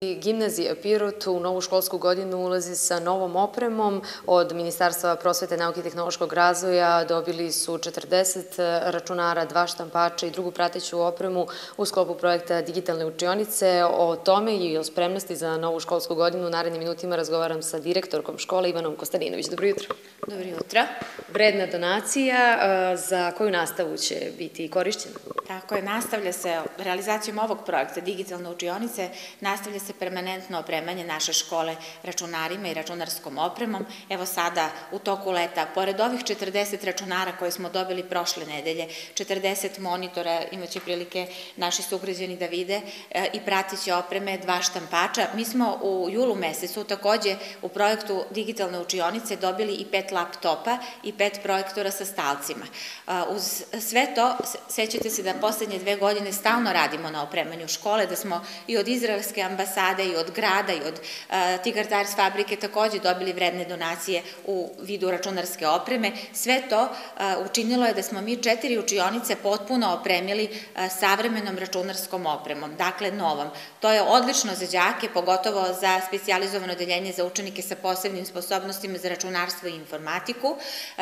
Gimnazija Pirot u novu školsku godinu ulazi sa novom opremom. Od Ministarstva prosvete, nauke i tehnološkog razvoja dobili su 40 računara, 2 štampača i drugu prateću opremu u sklopu projekta Digitalne učionice. O tome i o spremnosti za novu školsku godinu u narednim minutima razgovaram sa direktorkom škole Ivanom Kostadinović. Dobro jutro. Dobro jutro. Vredna donacija, za koju nastavu će biti korišćena? Tako je, nastavlja se realizacijom ovog projekta Digitalne učionice, nastavlja se permanentno opremanje naše škole računarima i računarskom opremom. Evo sada, u toku leta, pored ovih 40 računara koje smo dobili prošle nedelje, 40 monitora, imaće prilike naši sugrađani da vide, i prateće opreme, 2 štampača. Mi smo u julu mesecu takođe u projektu Digitalne učionice dobili i 5 laptopa i 5 projektora sa stalcima. Uz sve to, sećate se da poslednje 2 godine stalno radimo na opremanju škole, da smo i od izraelske ambasade i od grada i od Tigar Tires fabrike takođe dobili vredne donacije u vidu računarske opreme. Sve to učinilo je da smo mi 4 učionice potpuno opremili savremenom računarskom opremom, dakle novom. To je odlično za đake, pogotovo za specijalizovano odeljenje za učenike sa posebnim sposobnostima za računarstvo i informatiku.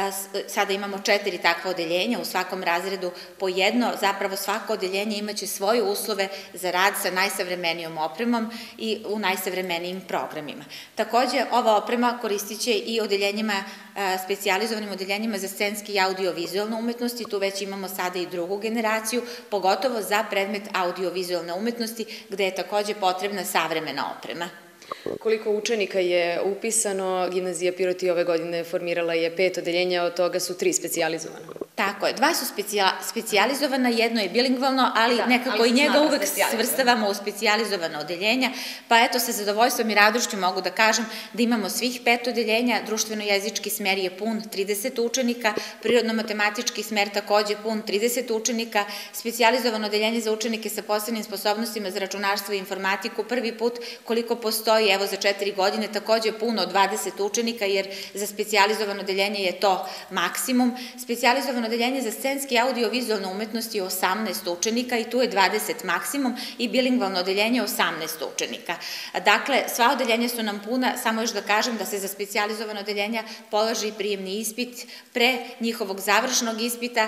Sada imamo 4 takva odeljenja, u svakom razredu po jedno, zapravo svako odeljenje imaće svoje uslove za rad sa najsavremenijom opremom i u najsavremenijim programima. Takođe, ova oprema koristit će i odeljenjima, specijalizovanim odeljenjima za scenski i audio-vizualne umetnosti, tu već imamo sada i drugu generaciju, pogotovo za predmet audio-vizualne umetnosti, gde je takođe potrebna savremena oprema. Koliko učenika je upisano? Gimnazija Pirot i ove godine formirala je 5 odeljenja, od toga su 3 specijalizovana. Tako je, 2 su specijalizovana, jedno je bilingvalno, ali nekako i njega uvek svrstavamo u specijalizovana odeljenja, pa eto, sa zadovoljstvom i radošću mogu da kažem da imamo svih 5 odeljenja. Društveno-jezički smer je pun 30 učenika, prirodno-matematički smer takođe pun 30 učenika, specijalizovano odeljenje za učenike sa posebnim sposobnostima za računarstvo i informatiku prvi put koliko postoji, evo za 4 godine, takođe puno 20 učenika, jer za specijalizovano odeljenje je to maksimum. Specijalizovano odeljenje za scenski i audio-vizualne umetnosti je 18 učenika i tu je 20 maksimum, i bilingvalno odeljenje 18 učenika. Dakle, sva odeljenja su nam puna, samo još da kažem da se za specijalizovano odeljenja polaže i prijemni ispit. Pre njihovog završnog ispita,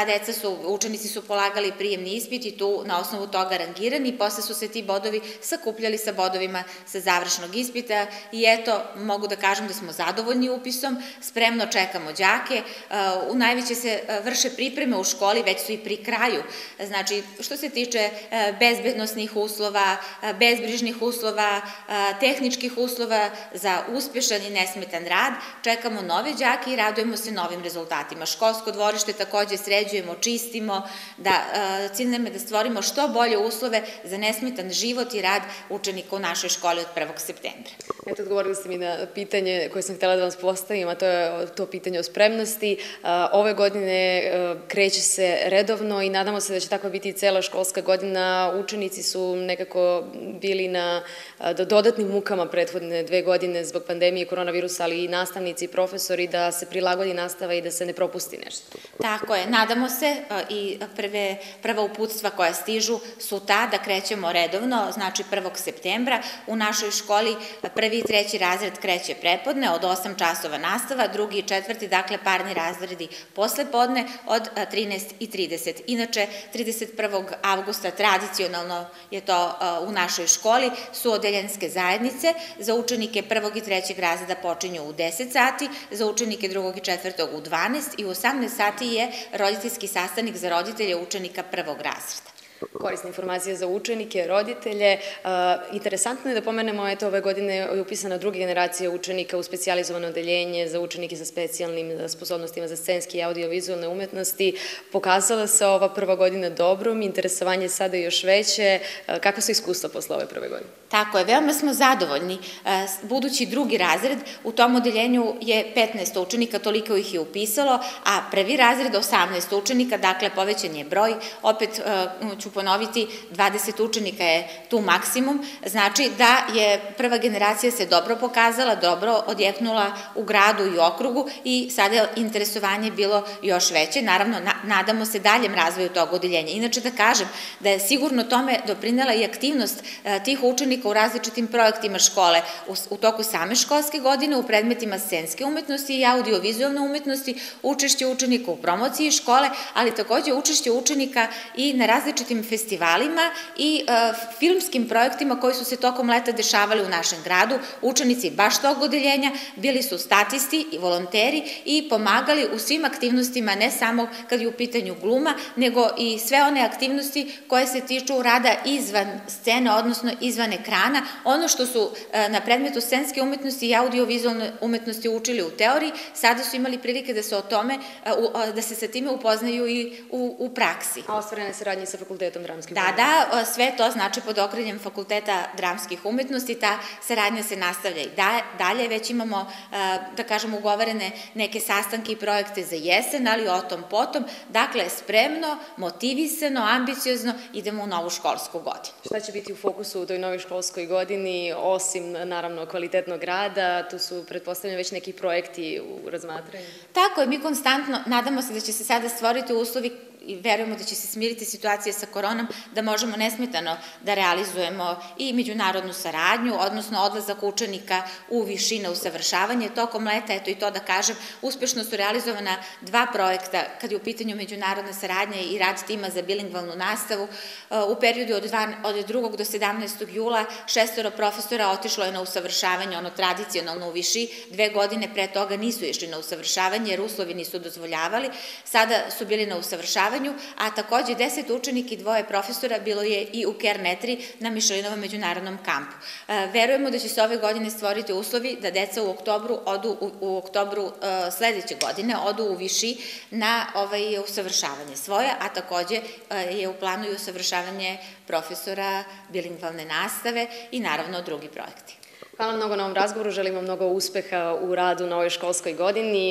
učenici su polagali prijemni ispit i tu na osnovu toga rangirani, posle su se ti bodovi sakupljali sa bodovima sa završnog ispita i eto, mogu da kažem da smo zadovoljni upisom, spremno čekamo đake, u najveće se vrše pripreme u školi, već su i pri kraju. Znači, što se tiče bezbednosnih uslova, bezbrižnih uslova, tehničkih uslova za uspešan i nesmetan rad, čekamo nove đake i radujemo se novim rezultatima. Školsko dvorište takođe sređujemo, čistimo, cilj nam je da stvorimo što bolje uslove za nesmetan život i rad učenika u našoj školi od 1. septembra. Eto, odgovorili ste mi na pitanje koje sam htjela da vam postavim, a to je to pitanje o spremnosti. Ove godine kreće se redovno i nadamo se da će takva biti i cela školska godina. Učenici su nekako bili na dodatnim mukama prethodne 2 godine zbog pandemije koronavirusa, ali i nastavnici i profesori, da se prilagodi nastava i da se ne propusti nešto. Tako je, nadamo se, i prva uputstva koja stižu su ta da krećemo redovno, znači 1. septembra. U našoj školi 1. i 3. razred kreće prepodne od 8 časova nastava, 2. i 4. dakle parni razredi posle podne od 13:30. Inače, 31. avgusta tradicionalno je to u našoj školi, su odeljenske zajednice, za učenike 1. i 3. razreda počinju u 10 sati, za učenike 2. i 4. u 12 i u 18 sati je roditeljski sastanak za roditelje učenika 1. razreda. Korisna informacija za učenike, roditelje. Interesantno je da pomenemo, eto, ove godine je upisana druga generacija učenika u specijalizovano odeljenje za učenike sa specijalnim sposobnostima za scenski i audio-vizualne umetnosti. Pokazala se ova prva godina dobrom, interesovanje je sada još veće. Kakva su iskustva posle ove prve godine? Tako je, veoma smo zadovoljni. Budući 2. razred, u tom odeljenju je 15 učenika, toliko ih je upisalo, a 1. razred 18 učenika, dakle povećan je broj. Opet ću ću ponoviti, 20 učenika je tu maksimum, znači da je prva generacija se dobro pokazala, dobro odjeknula u gradu i okrugu i sada je interesovanje bilo još veće. Naravno, nadamo se daljem razvoju tog odeljenja. Inače da kažem da je sigurno tome doprinela i aktivnost tih učenika u različitim projektima škole u toku same školske godine, u predmetima scenske umetnosti i audio-vizualne umetnosti, učešće učenika u promociji škole, ali takođe učešće učenika i na različitim festivalima i filmskim projektima koji su se tokom leta dešavali u našem gradu. Učenici baš tog odeljenja bili su statisti i volonteri i pomagali u svim aktivnostima, ne samo kad je u pitanju gluma, nego i sve one aktivnosti koje se tiču rada izvan scene, odnosno izvan ekrana. Ono što su na predmetu scenske umetnosti i audio-vizualne umetnosti učili u teoriji, sada su imali prilike da se o tome, da se sa time upoznaju i u praksi. A ostvarena saradnja sa Fakultetom dramskih umetnosti? Da, sve to znači pod okriljem Fakulteta dramskih umetnosti, ta saradnja se nastavlja i dalje, već imamo, da kažem, ugovorene neke sastanke i projekte za jesen, ali o tom potom, dakle, spremno, motivisano, ambiciozno, idemo u novu školsku godinu. Šta će biti u fokusu u toj novoj školskoj godini, osim, naravno, kvalitetnog rada, tu su, pretpostavljeni, već neki projekti u razmatranju? Tako je, mi konstantno, nadamo se da će se sada stvoriti uslovi i verujemo da će se smiriti situacija sa koronom, da možemo nesmetano da realizujemo i međunarodnu saradnju, odnosno odlazak učenika u višine usavršavanje. Tokom leta, eto i to da kažem, uspešno su realizovana 2 projekta kad je u pitanju međunarodna saradnja i rad tima za bilingvalnu nastavu. U periodu od 2. do 17. jula 6 profesora otišlo je na usavršavanje, ono tradicionalno u Viši. 2 godine pre toga nisu išli na usavršavanje jer uslovi nisu dozvoljavali. Sada su bili na usavršavanju, a takođe 10 učenika i 2 profesora bilo je i u Kernetri na Mišelinovom međunarodnom kampu. Verujemo da će se ove godine stvoriti uslovi da deca u oktobru sledeće godine odu u Viši na usavršavanje svoje, a takođe je u planu i usavršavanje profesora bilingvalne nastave i naravno drugi projekti. Hvala mnogo na ovom razgovoru, želimo mnogo uspeha u radu na ovoj školskoj godini.